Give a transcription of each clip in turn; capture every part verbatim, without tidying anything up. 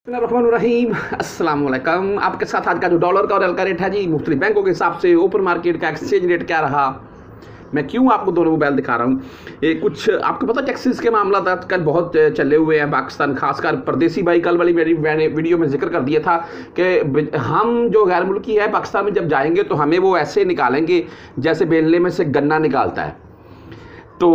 रहीम अस्सलाम वालेकुम। आपके साथ आज का जो डॉलर का और रियाल का रेट है जी, मुख्तलिफ बैंकों के हिसाब से ओपन मार्केट का एक्सचेंज रेट क्या रहा। मैं क्यों आपको दोनों मोबाइल दिखा रहा हूँ, ये कुछ आपको पता टैक्सेस के मामला आजकल बहुत चले हुए हैं पाकिस्तान, खासकर परदेसी भाई। कल वाली मेरी मैंने वीडियो में जिक्र कर दिया था कि हम जो गैर मुल्की है पाकिस्तान में जब जाएंगे तो हमें वो ऐसे निकालेंगे जैसे बेलने में से गन्ना निकालता है। तो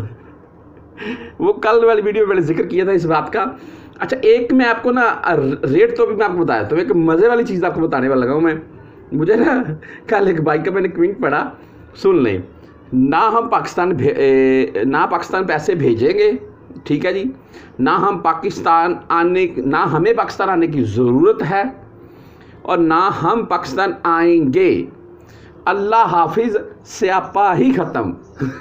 वो कल वाली वीडियो में मैंने जिक्र किया था इस बात का। अच्छा, एक मैं आपको ना रेट तो भी मैं आपको बताया, तो एक मज़े वाली चीज़ आपको बताने वाला लगा हूँ मैं। मुझे ना कल एक बाइक का मैंने कमेंट पढ़ा, सुन लें। ना हम पाकिस्तान भे ना पाकिस्तान पैसे भेजेंगे, ठीक है जी, ना हम पाकिस्तान आने ना हमें पाकिस्तान आने की ज़रूरत है, और ना हम पाकिस्तान आएंगे। अल्लाह हाफिज़, स्यापा ही ख़त्म।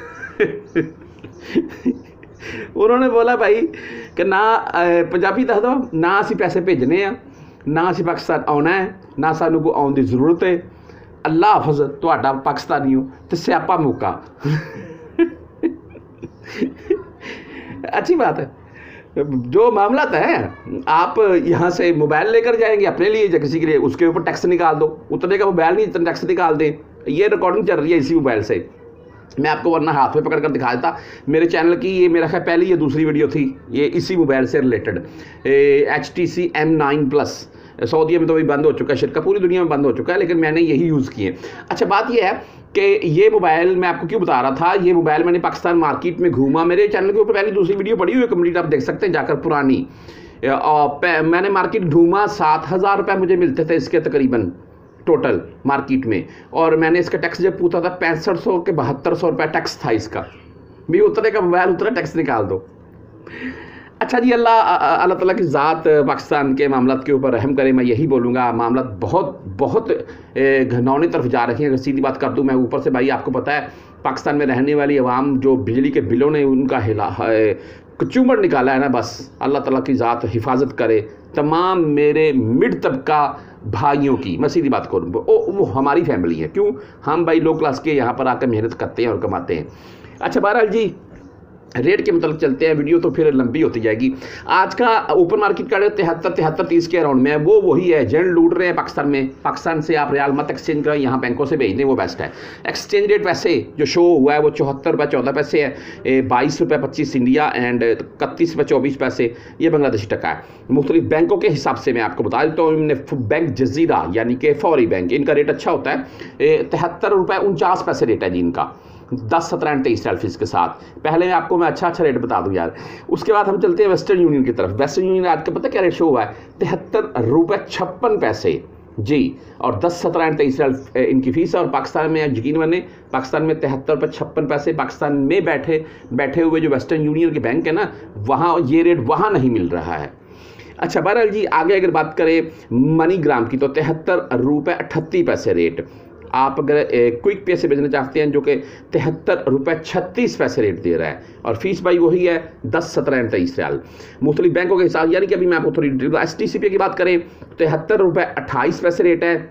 उन्होंने बोला भाई कि ना पंजाबी दस दो, ना असी पैसे भेजने आ, ना असी पाकिस्तान आना है, ना सानू को आने की जरूरत है। अल्लाह हाफिज़, तुहाडा पाकिस्तानी हो तो स्यापा मौका। अच्छी बात है। जो मामला है, आप यहाँ से मोबाइल लेकर जाएंगे अपने लिए या किसी के लिए, उसके ऊपर टैक्स निकाल दो। उतने का मोबाइल नहीं, इतना टैक्स निकाल दें। ये रिकॉर्डिंग चल रही है इसी मोबाइल से, मैं आपको वरना हाथ में पकड़ कर दिखा देता। मेरे चैनल की ये मेरा ख्याल पहली या दूसरी वीडियो थी, ये इसी मोबाइल से related. H T C M nine plus सऊदीया में तो अभी बंद हो चुका है, शिरका पूरी दुनिया में बंद हो चुका है, लेकिन मैंने यही यूज़ किए। अच्छा, बात यह है कि ये मोबाइल मैं आपको क्यों बता रहा था, ये मोबाइल मैंने पाकिस्तान मार्केट में घूमा। मेरे चैनल के ऊपर पहली दूसरी वीडियो पड़ी हुई है कंप्लीट, आप देख सकते हैं जाकर पुरानी। और मैंने मार्केट घूमा, सात हज़ार रुपये मुझे मिलते थे इसके तकरीबन टोटल मार्केट में, और मैंने इसका टैक्स जब पूछा था पैंसठ सौ के बहत्तर सौ रुपये टैक्स था इसका भी। उतने का मोबाइल उतना टैक्स निकाल दो। अच्छा जी, अल्लाह अल्लाह ताला की ज़ात पाकिस्तान के मामला के ऊपर रहम करे। मैं यही बोलूँगा, मामला बहुत बहुत घनौनी तरफ जा रहे हैं। अगर सीधी बात कर दूँ मैं ऊपर से, भाई आपको पता है पाकिस्तान में रहने वाली आवाम जो बिजली के बिलों ने उनका हिला कचूमर निकाला है ना, बस अल्लाह ताला की ज़ात हिफाजत करे तमाम मेरे मिड तबका भाइयों की। मैं सीधी बात करूँ, वो वो हमारी फैमिली है। क्यों, हम भाई लो क्लास के यहाँ पर आकर मेहनत करते हैं और कमाते हैं। अच्छा, बहरहाल जी रेट के मतलब चलते हैं, वीडियो तो फिर लंबी होती जाएगी। आज का ओपन मार्केट का रेट तिहत्तर तिहत्तर तीस के अराउंड में है। वो वही है, एजेंट लूट रहे हैं पाकिस्तान में। पाकिस्तान से आप रियाल मत एक्सचेंज करें, यहाँ बैंकों से भेज दें, वो बेस्ट है। एक्सचेंज रेट वैसे जो शो हुआ है वो चौहत्तर रुपये चौदह पैसे है, बाईस रुपये पच्चीस इंडिया एंड इकतीस रुपये चौबीस पैसे ये बांग्लादेशी टका है। मुख्तलिफ बैंकों के हिसाब से मैं आपको बता देता हूँ। बैंक जजीरा यानी कि फौरी बैंक, इनका रेट अच्छा होता है, तिहत्तर रुपये उनचास पैसे रेट है जी इनका, दस सत्रह एंड तेईस फीस के साथ। पहले मैं आपको मैं अच्छा अच्छा रेट बता दूं यार। उसके बाद हम चलते हैं वेस्टर्न यूनियन की तरफ। वेस्टर्न यूनियन आज का पता क्या रेट शो हुआ है, तिहत्तर रुपये छप्पन पैसे जी, और दस सत्रह एंड तेईस इनकी फीस है। और पाकिस्तान में यकीन माने, पाकिस्तान में तिहत्तर रुपये छप्पन पैसे। पाकिस्तान में बैठे बैठे हुए जो वेस्टर्न यूनियन के बैंक है ना, वहाँ ये रेट वहाँ नहीं मिल रहा है। अच्छा, बहरहाल जी आगे अगर बात करें मनीग्राम की, तो तिहत्तर रुपये अठत्तीस पैसे रेट। आप अगर क्विक पे से भेजना चाहते हैं जो कि तिहत्तर रुपये छत्तीस पैसे रेट दे रहा है, और फीस भाई वही है दस सत्रह एंड तेईस रियाल। मुख्तलिफ बैंकों के हिसाब, यानी कि अभी मैं आपको थोड़ी डिटेल, एस टी सी पे की बात करें तिहत्तर रुपये अट्ठाईस पैसे रेट है,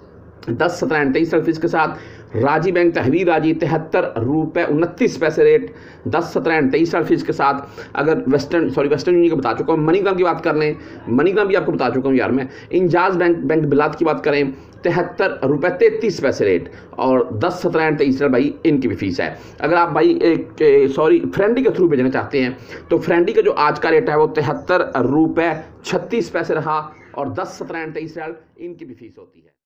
दस सत्रह एंड तेईस फीस के साथ। राजी बैंक तहवीर राजी तिहत्तर रुपये उनतीस पैसे रेट, दस सत्रह एंड तेईस फीस के साथ। अगर वेस्टर्न सॉरी वेस्टर्न यूनियन की बता चुका हूँ। मनीग्राम की बात कर लें, मनीग्राम भी आपको बता चुका हूँ यार मैं। इंजाज बैंक बैंक बिलात की बात करें, तिहत्तर रुपये तैंतीस पैसे रेट, और दस सत्रह एंड तेईस भाई इनकी भी फीस है। अगर आप भाई एक सॉरी फ्रेंडी के थ्रू भेजना चाहते हैं, तो फ्रेंडी का जो आज का रेट है वो तिहत्तर रुपये छत्तीस पैसे रहा, और दस सत्रह एंड तेईस इनकी भी फीस होती है।